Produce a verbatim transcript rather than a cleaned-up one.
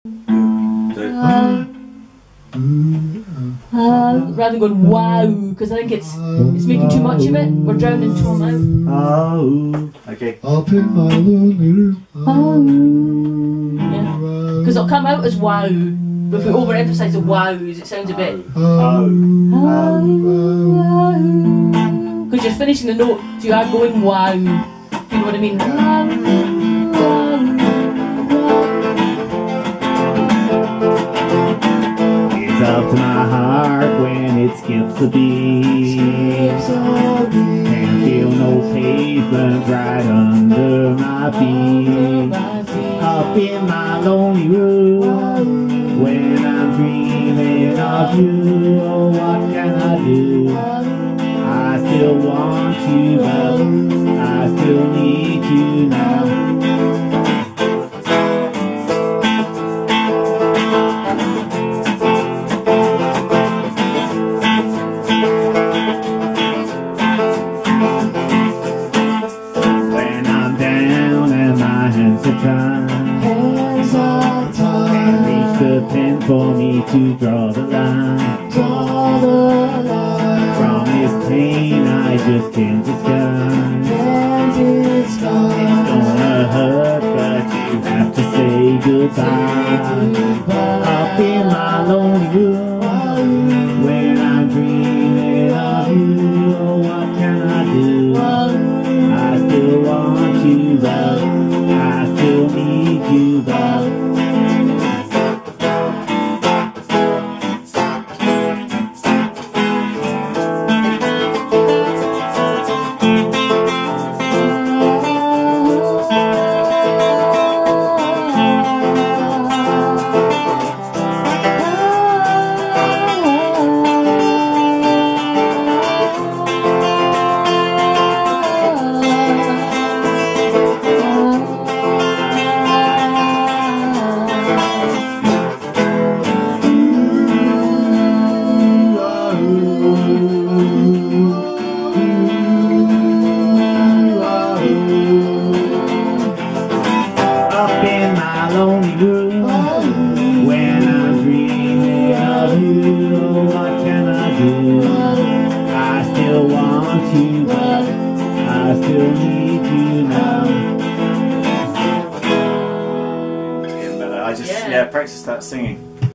Uh, rather than going wow, because I think it's it's making too much of it. We're drowning Tom out. Oh, okay. Up in my lonely room. Oh, yeah. Because it'll come out as wow, but if we overemphasise the wows, it sounds a bit. Oh. Because you're finishing the note, so you are going wow. You know what I mean? It's up to my heart when it skips a beat. Can't feel no pavement right under my feet. Up in my lonely room when I'm dreaming of you. Oh, what can I do? I still want you, but I still need you now. When I'm down and my hands are tied, Hands are tied. can't reach the pen for me to draw the line. Draw the line. From this pain I just can't disguise. Can't disguise. It's gonna hurt, but you have to say goodbye. Up in my lonely room when I'm dreaming of you. Oh, what can I do? I still want you, but I still need you, but up in my lonely room when I'm dreaming of you. What can I do? I still want you, but I still need you now. It's getting better. I just Yeah. yeah practice that singing.